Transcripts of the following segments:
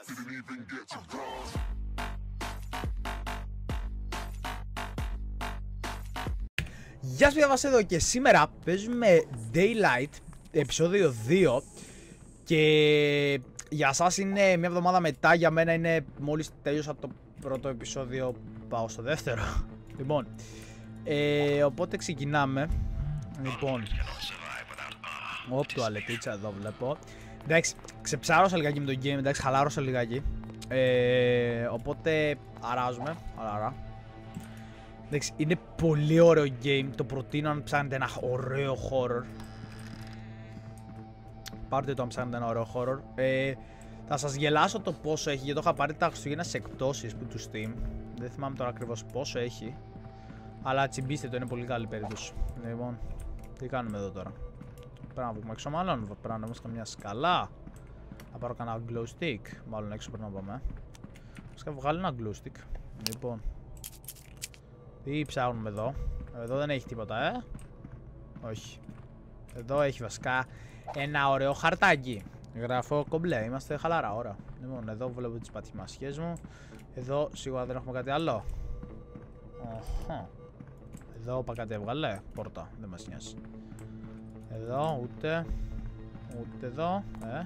Γεια σας, Βασίλη εδώ και σήμερα παίζουμε Daylight, επεισόδιο 2 και για σας είναι μια εβδομάδα μετά, για μένα είναι μόλις τέλειωσα το πρώτο επεισόδιο, πάω στο δεύτερο. Λοιπόν, οπότε ξεκινάμε. Λοιπόν, τουαλετίτσα εδώ βλέπω. Εντάξει, ξεψάρωσα λιγάκι με το game, εντάξει, χαλάρωσα λιγάκι. Οπότε αράζουμε, άρα. Εντάξει, είναι πολύ ωραίο game, το προτείνω αν ψάχνετε ένα ωραίο horror. Πάρτε το αν ψάχνετε ένα ωραίο horror. Θα σας γελάσω το πόσο έχει, γιατί το είχα πάρει τα Χριστούγεννα σε εκπτώσεις που του Steam. Δεν θυμάμαι τώρα ακριβώς πόσο έχει, αλλά τσιμπήστε το, είναι πολύ καλή περίπτωση. Λοιπόν, τι κάνουμε εδώ τώρα? Πρέπει να βγούμε έξω μάλλον, πρέπει να είμαστε καμιά σκαλά. Να πάρω κανένα glow stick, μάλλον έξω πρέπει να πάμε. Θα βγάλω ένα glow stick. Λοιπόν, τι ψάχνουμε εδώ? Εδώ δεν έχει τίποτα, όχι. Εδώ έχει βασικά ένα ωραίο χαρτάκι. Γράφω κομπλέ, είμαστε χαλαρά, ωραία. Λοιπόν, εδώ βλέπω τις πατημασιές μου. Εδώ σίγουρα δεν έχουμε κάτι άλλο. Εδώ είπα κάτι έβγαλε, πόρτα, δεν μας νοιάζει. Εδώ ούτε. Ούτε εδώ,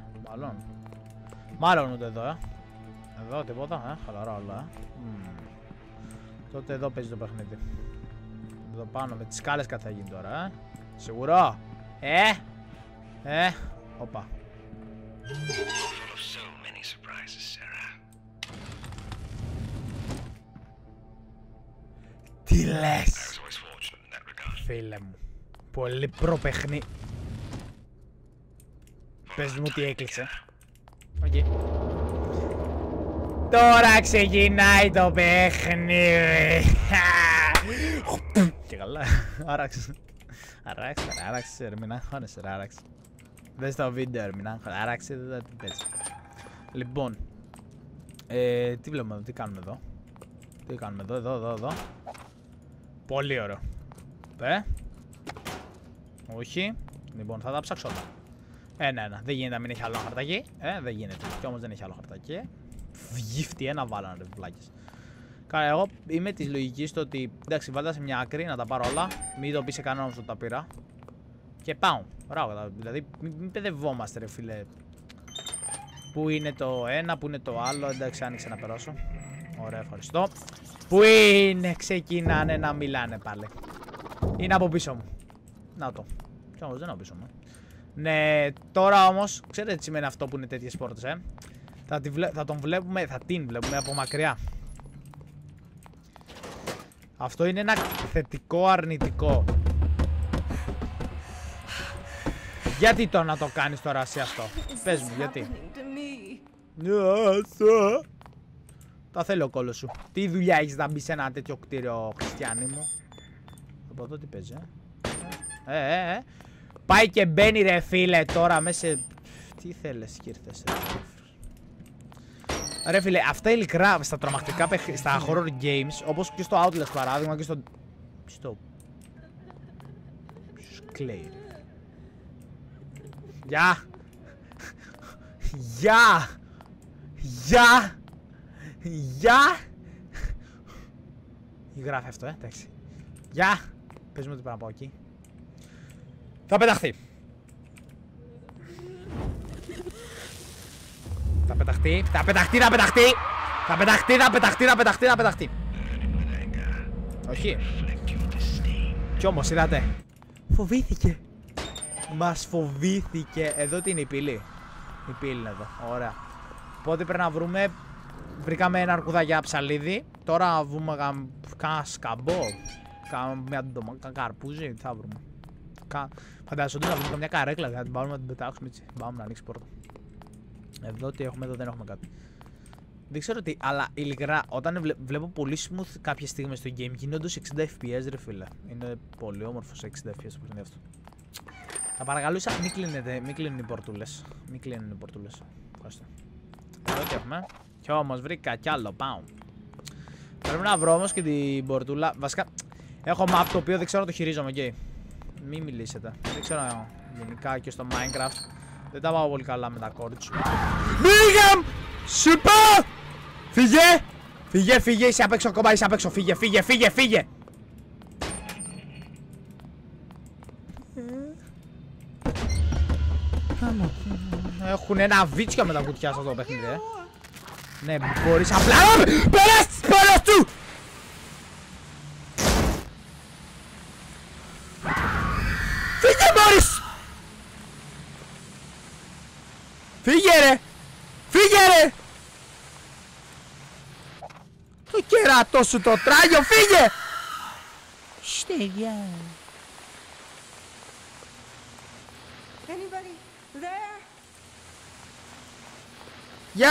μάλλον ούτε εδώ, Εδώ τίποτα, χαλαρά όλα, Τότε εδώ παίζει το παιχνίδι. Εδώ πάνω με τις σκάλες κάτι θα γίνει τώρα, Σίγουρο? Όπα. Τι λες? Φίλε μου, πολύ προπαιχνί. Πες μου τι έκλεισε. Okay. Τώρα ξεκινάει το παιχνίδι. Και καλά, άραξε. Άραξε, Ερμηνά, χώνεσαι, άραξε. Δες το βίντεο, Ερμηνά, άραξε, δεν την παίζει. Λοιπόν, τι βλέπουμε εδώ, τι κάνουμε εδώ? Τι κάνουμε εδώ? Πολύ ωραίο. Όχι. Λοιπόν, θα τα ψάξω όλα. Ναι, δεν γίνεται να μην έχει άλλο χαρτάκι. Δεν γίνεται. Κι όμως δεν έχει άλλο χαρτάκι. Γύφτη ένα βάλανε ρε βλάκες. Καλά, εγώ είμαι της λογικής το ότι εντάξει, βάλτε σε μια άκρη να τα πάρω όλα. Μην το πει σε κανέναν ότι τα πήρα. Και πάω. Μπράβο, δηλαδή μην παιδευόμαστε ρε φίλε. Πού είναι το ένα, πού είναι το άλλο? Εντάξει, άνοιξε να περάσω. Ωραία, ευχαριστώ. Πού είναι? Ξεκινάνε να μιλάνε πάλι. Είναι από πίσω μου. Να το. Κι όμως δεν είναι από πίσω μου. Ναι, τώρα όμως, ξέρετε τι σημαίνει αυτό που είναι τέτοιες πόρτες, θα την βλέπουμε από μακριά. Αυτό είναι ένα θετικό αρνητικό. Γιατί το να το κάνεις τώρα σε αυτό? Πες μου, γιατί? Τα θέλω ο κόλλος σου. Τι δουλειά έχεις να μπει σε ένα τέτοιο κτίριο, Χριστιανή μου? Από εδώ τι παίζει, Πάει και μπαίνει ρε φίλε τώρα μέσα. Τι θέλεις και ήρθες ρε φίλε, αυτά ειλικρά στα τρομακτικά στα horror games, όπως και στο Outlast παράδειγμα και στο... Ποιος κλαίει ρε? Γεια! Γράφει αυτό, εντάξει. Γεια! Πες μου ότι πρέπει να πάω εκεί. Θα πεταχτεί. Θα πεταχτεί. Όχι. Κι όμως είδατε. Φοβήθηκε. Μας φοβήθηκε. Εδώ τι είναι η πύλη? Η πύλη είναι εδώ. Ωραία. Οπότε πρέπει να βρούμε. Βρήκαμε ένα αρκουδάκι για ψαλίδι. Τώρα να βρούμε κάνα σκαμπό. Κάνα καρπούζι. Τι θα βρούμε? Φαντάζομαι να βρούμε καμιά καρέκλα. Να την πάρουμε να την πετάξουμε έτσι. Πάμε να ανοίξει πόρτα. Εδώ τι έχουμε? Εδώ δεν έχουμε κάτι. Δεν ξέρω τι, αλλά ειλικρινά όταν βλέπω πολύ smooth κάποιες στιγμές στο game γίνονται σε 60 fps ρε φίλε. Είναι πολύ όμορφο σε 60 fps το παιχνίδι αυτό. Θα παρακαλούσα μην κλείνουν οι πορτούλες. Ευχαριστώ. Εδώ τι έχουμε? Κι όμως βρήκα κι άλλο, πάω. Πρέπει να βρω όμως και την πορτούλα. Βασικά έχω map το οποίο δεν ξέρω να το χειρίζομαι, okay. Μην μιλήσετε. Δεν ξέρω γενικά και στο Minecraft. Δεν τα πάω πολύ καλά με τα cords. Μίγαμ! Σου πω! Φύγε! Φύγε, φύγε, είσαι απ' έξω ακόμα, είσαι απ' έξω. Φύγε, φύγε, φύγε, φύγε! Έχουν ένα βίτσιο με τα κουτιά σε αυτό το παιχνίδι, Ναι, μπορείς απλά... Πέρας του! Φύγε, Μόρις! Φύγε, ρε! Φύγε, ρε! Το κερατό σου το τράγιο, φύγε! Στεγιά. Γεια!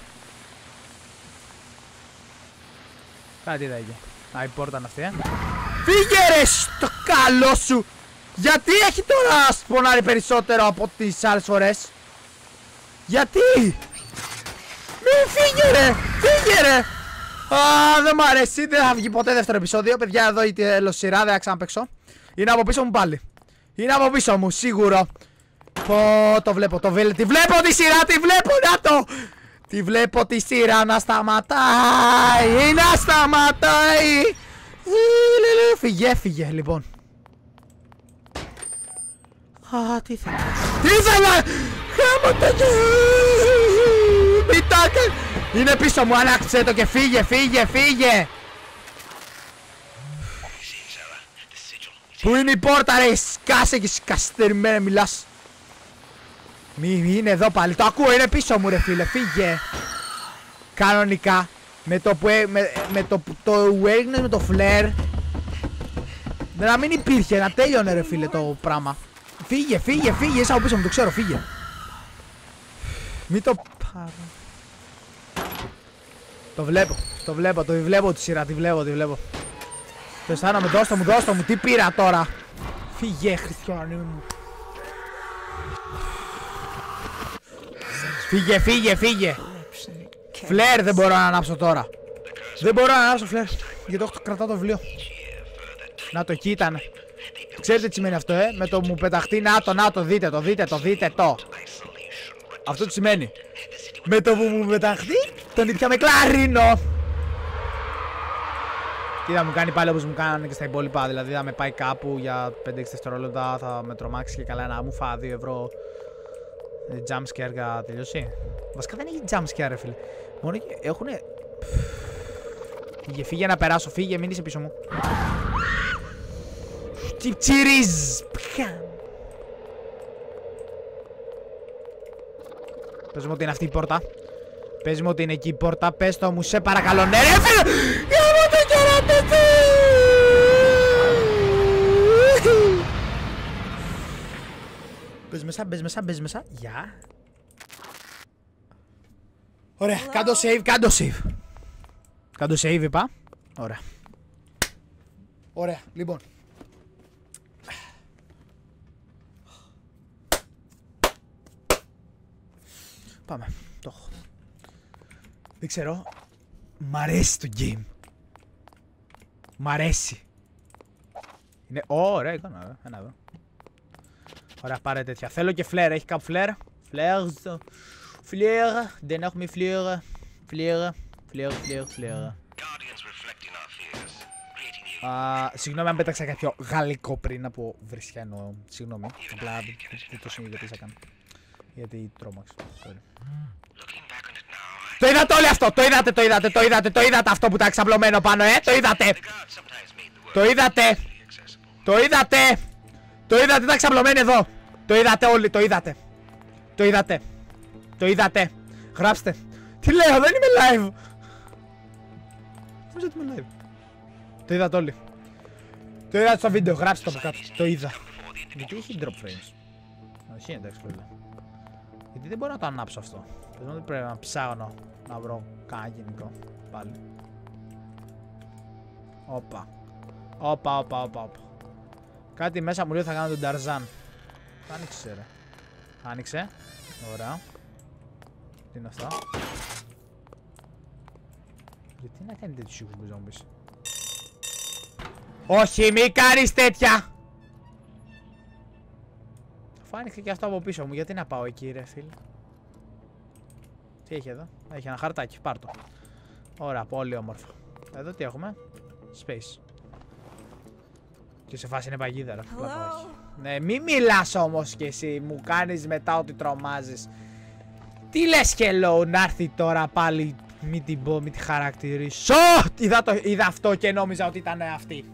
Κάτι είδα εκεί. Α, η πόρτα είναι αυτή, Φύγε, ρε, στο καλό σου! Γιατί έχει τώρα σπονάρει περισσότερο από τις άλλες φορές? Γιατί? Μην φύγε, ρε! Φύγε, ρε! Α, δεν μ' αρέσει, δεν θα βγει ποτέ δεύτερο επεισόδιο. Παιδιά, εδώ η τελοσυρά, δεν θα ξαναπαίξω. Είναι από πίσω μου πάλι. Είναι από πίσω μου, σίγουρο. Πω, το βλέπω, τη βλέπω τη σειρά, τη βλέπω, να το! Τη βλέπω τη σειρά να σταματάει, να σταματάει! Φύγε, φύγε, λοιπόν. Α, τι θέλω. Τι θέλω! Χάμω το μη το έκανε! Είναι πίσω μου, ανάκτησε το και φύγε, φύγε, φύγε! Πού είναι η πόρτα, ρε, σκάσε και σκαστερημένα μιλάς. Μη είναι εδώ πάλι, το ακούω, είναι πίσω μου, ρε φίλε, φύγε. Κανονικά, με το που έγινες με το φλερ, να μην υπήρχε, να τέλειωνε, ρε φίλε, το πράγμα. Φύγε, φύγε, φύγε, είσαι από πίσω μου, το ξέρω, φύγε. Μη το πάρω. Το βλέπω τη σειρά, τη βλέπω. Το αισθάνομαι, δώστε μου, τι πήρα τώρα. Φύγε, Χριστιανή μου. Φύγε. Φλερ δεν μπορώ να ανάψω τώρα. Δεν μπορώ να ανάψω φλερ. Γιατί κρατάω το βιβλίο. Να το, εκεί ήταν. Ξέρετε τι σημαίνει αυτό, με το μου πεταχτεί, να το, δείτε το. Αυτό τι σημαίνει. Με το που μου πεταχτεί, τον ήπιαμε κλαρίνο. Τι θα μου κάνει πάλι όπως μου κάνανε και στα υπόλοιπα. Δηλαδή θα με πάει κάπου για 5-6 δευτερόλεπτα, θα με τρομάξει και καλά να μου φά 2 ευρώ. Jumpscare για τελειώσει. Βασικά δεν έχει jumpscare, ρε φίλε. Μόνο έχουνε. Φύγε να περάσω, φύγε, μην είσαι πίσω μου. Τσιρίζ. Πες μου ότι είναι αυτή η πόρτα. Πες μου ότι είναι εκεί η πόρτα. Πες το μου, σε παρακαλώ. Ναι, ρε φίλε. Γάμω το κερατό του. Μπες μέσα. Γεια. Ωραία, κάντο save, είπα. Ωραία, λοιπόν. Πάμε, το έχω. Δεν ξέρω. Μ' αρέσει το game. Μ' αρέσει. Είναι, ωραία, εικόνα, ένα εδώ. Ωραία, πάρε τέτοια. Θέλω και φλερ, έχει κάπου φλερ. Φλερ, δεν έχουμε φλερ. Φλερ. Συγγνώμη αν πέταξα κάποιο γαλλικό πριν από βρισιανό. Συγγνώμη, απλά δεν το συνειδητοποίησα καν. Γιατί τρόμαξα. Το είδατε όλοι αυτό, το είδατε αυτό που ήταν εξαπλωμένο πάνω, το είδατε, ήταν ξαπλωμένοι εδώ. Το είδατε όλοι, το είδατε. Γράψτε. Τι λέω, δεν είμαι live. Νομίζω ότι είμαι live. Το είδατε όλοι. Το είδατε στο βίντεο, γράψτε το από κάτω. Το είδα. Γιατί έχει drop frames. Όχι, εντάξει, φίλε. Γιατί δεν μπορώ να το ανάψω αυτό. Πες μου ότι πρέπει να ψάχνω να βρω κανένα γενικό. Πάλι. Όπα. Κάτι μέσα μου λέει θα κάνω τον Ταρζάν. Άνοιξε, ρε. Άνοιξε. Ωραία. Τι είναι αυτά. Γιατί να κάνει τέτοιους ήχους με ζόμπις. Όχι, μη κάνεις τέτοια! Αφού άνοιξε και αυτό από πίσω μου, γιατί να πάω εκεί, ρε φίλε. Τι έχει εδώ? Έχει ένα χαρτάκι, πάρ' το. Ωραία, πολύ όμορφο. Εδώ τι έχουμε? Space. Και σε φάση είναι παγίδα, ρε. Ναι, μη μιλάς όμως κι εσύ, μου κάνεις μετά ότι τρομάζεις. Τι λες hello, να έρθει τώρα πάλι, μη την πω, μη τη χαρακτηρίσω. Είδα αυτό και νόμιζα ότι ήταν αυτή.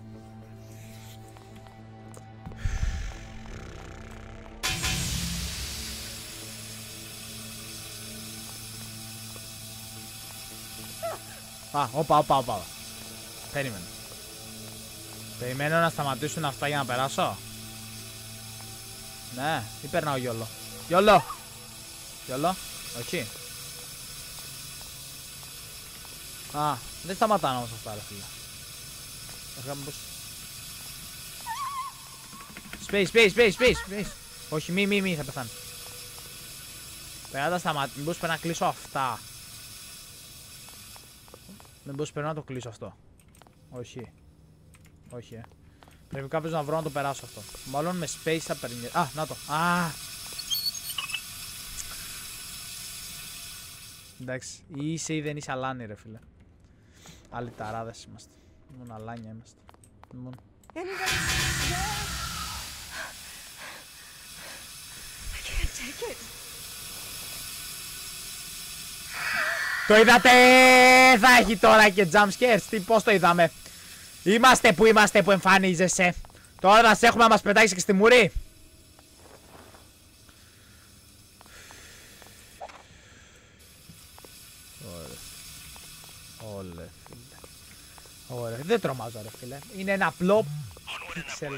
Α, όπα. Περίμενε. Περιμένω να σταματήσουν αυτά για να περάσω. Ναι, ή περνάω γιόλο. Γιόλο, όχι. Α, δεν σταματάνε όμως αυτά, ρε φίλε. Space. Όχι, μη, θα πεθάνει. Πρέπει να τα σταματήσω, μήπως πρέπει να κλείσω αυτά. Μήπως πρέπει να το κλείσω αυτό. Όχι. Πρέπει κάποιος να βρω να το περάσω αυτό. Μάλλον με space θα περνάει. Α, να το. Α! Εντάξει, ή είσαι ή δεν είσαι αλάνι, ρε φίλε. Άλλοι ταράδες είμαστε. Μόνο αλάνια είμαστε. Μόνο. Το είδατε! Θα έχει τώρα και jump scares. Τι, πώς το είδαμε? Είμαστε που εμφανίζεσαι. Τώρα να σε έχουμε να μας πετάξεις και στη μουρή. Ωραία φίλε. Ωραία, δεν τρομάζω ρε φίλε. Είναι ένα απλό pixel.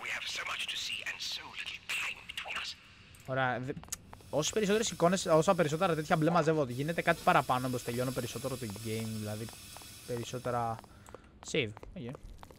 Ωραία, όσες περισσότερες εικόνες, όσα περισσότερα τέτοια μπλε μαζεύω, γίνεται κάτι παραπάνω όπως τελειώνω περισσότερο το game, δηλαδή περισσότερα save. Okay.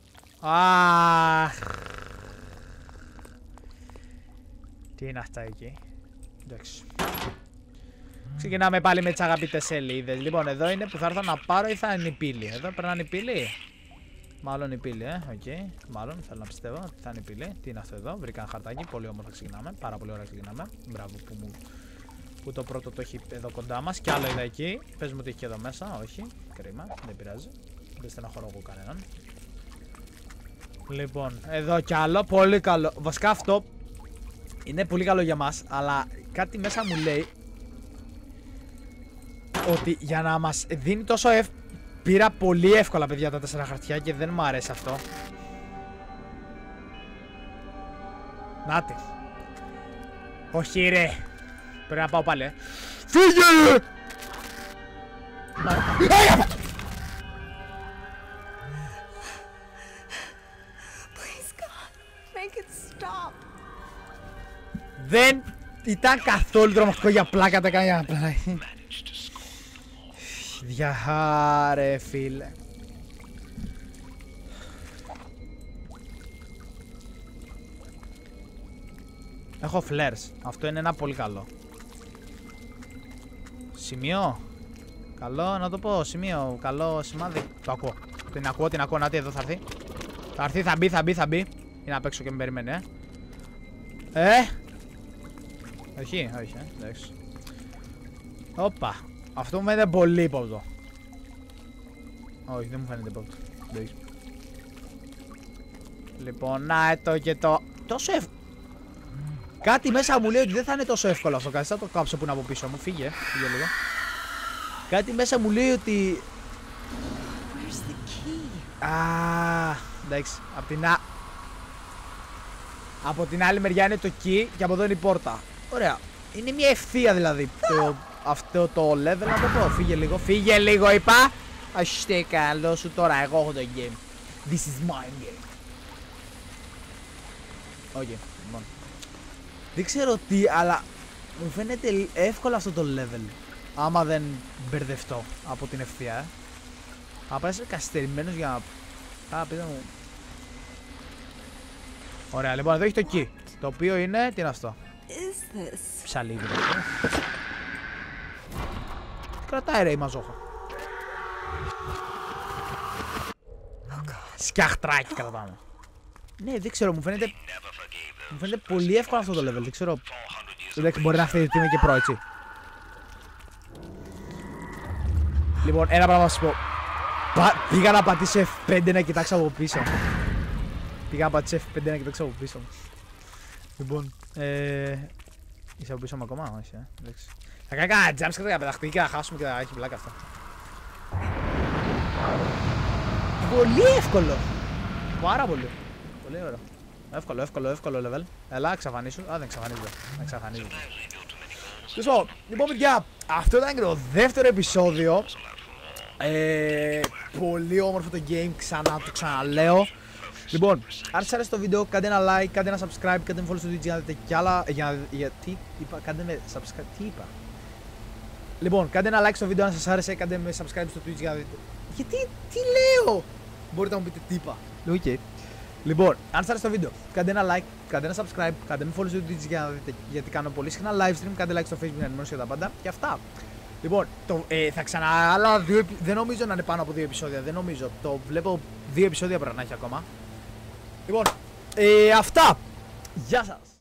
Τι είναι αυτά εκεί? Εντάξει. Ξεκινάμε πάλι με τις αγαπητές σελίδες. Λοιπόν, εδώ είναι που θα έρθω να πάρω ή θα είναι η πύλη? Εδώ περνάνε η πύλη. Μάλλον η πύλη, οκ. Μάλλον θέλω να πιστεύω ότι θα είναι η πύλη. Τι είναι αυτό εδώ? Βρήκα ένα χαρτάκι. Πολύ όμορφα ξεκινάμε. Πάρα πολύ ωραία ξεκινάμε. Μπράβο που το πρώτο το έχει εδώ κοντά μας. Κι άλλο είδα εκεί. Πες μου ότι έχει και εδώ μέσα. Όχι. Κρίμα. Δεν πειράζει. Δεν στεναχωρώ εγώ κανέναν. Λοιπόν, εδώ κι άλλο. Πολύ καλό. Βασικά αυτό είναι πολύ καλό για μας. Αλλά κάτι μέσα μου λέει ότι για να μας δίνει τόσο πήρα πολύ εύκολα, παιδιά, τα 4 χαρτιά και δεν μου αρέσει αυτό. Νάτι. Όχι ρε. Πρέπει να πάω πάλι, Φύγε! Δεν ήταν καθόλου τρομακτικό, για πλάκα, τα έκανα για πλάκα. Διαχάρε φίλε. Έχω flares. Αυτό είναι ένα πολύ καλό σημείο. Καλό να το πω. Σημείο. Καλό σημάδι. Το ακούω. Την ακούω. Να τι, εδώ θα έρθει. Θα έρθει, θα μπει. Είναι απ' έξω και με περιμένει, Όχι, εντάξει. Όπα. Αυτό μου φαίνεται πολύ ύποπτο. Όχι, δεν μου φαίνεται ύποπτο. Λοιπόν, να το και το. Τόσο εύκολο. Κάτι μέσα μου λέει ότι δεν θα είναι τόσο εύκολο αυτό. Κάτι θα το κάψω που είναι από πίσω μου. Φύγε λίγο. Κάτι μέσα μου λέει ότι. Εντάξει. Από την άλλη μεριά είναι το key και από εδώ είναι η πόρτα. Ωραία. Είναι μια ευθεία δηλαδή. Αυτό το level να το πω. Φύγε λίγο είπα. Αστε καλό σου τώρα. Εγώ έχω το game. This is my game. Okay, λοιπόν. Δεν ξέρω τι, αλλά μου φαίνεται εύκολο αυτό το level. Άμα δεν μπερδευτώ από την ευθεία. Απλά είσαι καθυστερημένος για να. Πείτε μου. Ωραία, λοιπόν, εδώ έχει το key. Το οποίο είναι. Τι είναι αυτό? Ψαλίδι. Κρατάει ρε η μαζόχα. Σκιαχτράκι κρατάμε. Ναι, δεν ξέρω, μου φαίνεται πολύ εύκολο αυτό το level. Δεν ξέρω. Εντάξει, μπορεί να θεωρηθεί και προ, έτσι. Λοιπόν, ένα πράγμα να σας πω. Πήγα να πατήσω F5 να κοιτάξω από πίσω. Πήγα να πατήσω F5 να κοιτάξω από πίσω. Λοιπόν, είσαι από πίσω μου ακόμα, όχι, εντάξει. Θα κάνει κανένα jumpscare και θα πεταχτεί και θα χάσουμε και θα έχει πλάκα αυτό. Πολύ εύκολο. Πάρα πολύ. Πολύ ωραίο. Εύκολο level. Έλα, εξαφανίσου. Α, δεν εξαφανίζεται. Δεν εξαφανίζεται. Λοιπόν, παιδιά, αυτό ήταν και το δεύτερο επεισόδιο. Πολύ όμορφο το game, το ξαναλέω. Λοιπόν, αν σας άρεσε το βίντεο, κάντε ένα like, κάντε ένα subscribe, κάντε με follow στο Twitch για να δείτε κι άλλα. Γιατί είπα, κάντε με subscribe, τι είπα. Λοιπόν, κάντε ένα like στο βίντεο αν σας άρεσε, κάντε με subscribe στο Twitch για να δείτε. Γιατί, τι λέω! Μπορείτε να μου πείτε τι είπα. Okay. Λοιπόν, αν σας άρεσε το βίντεο, κάντε ένα like, κάντε ένα subscribe, κάντε με follow στο Twitch για να δείτε. Γιατί κάνω πολύ συχνά live stream, κάντε like στο Facebook να ενημερώσετε για τα πάντα και αυτά. Λοιπόν, θα ξανά άλλα 2, δεν νομίζω να είναι πάνω από 2 επεισόδια, δεν νομίζω. Το βλέπω 2 επεισόδια πρέπει να έχει ακόμα. Λοιπόν, αυτά. Γεια σας.